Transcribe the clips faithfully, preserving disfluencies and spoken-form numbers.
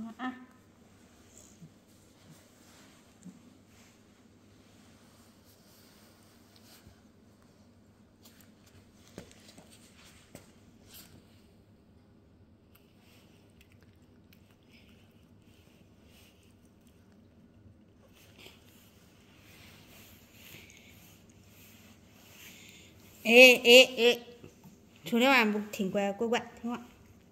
看啊。哎哎哎，出来玩不挺乖，乖乖听话。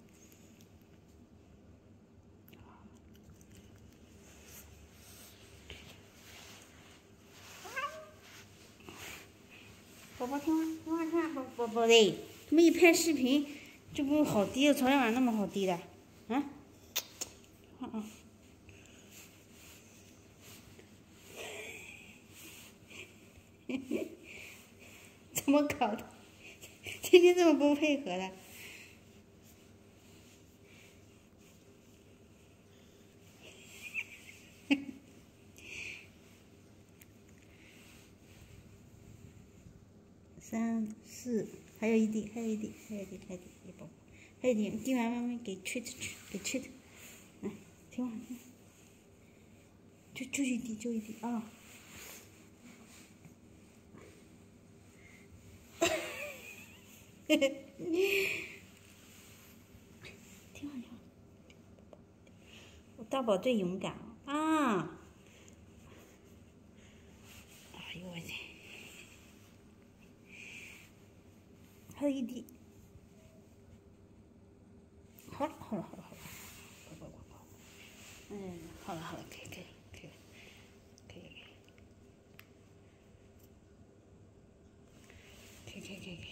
宝宝听话，听话听话，宝宝宝嘞，他们一拍视频就不好低了，昨天晚上那么好低的，啊？嗯嗯。嘿嘿，怎么搞的？天天这么不配合的。三四，还有一滴，还有一滴，还有一滴，还有一滴，一包，还有一滴，滴完慢慢给吹出去，给吹的，来，听话，听话，就就一滴，就一滴啊。嘿嘿，听话听话，我大宝最勇敢了啊！哎呦我天，还有一滴。好了好了好了好了，乖乖乖乖，嗯，好了好了。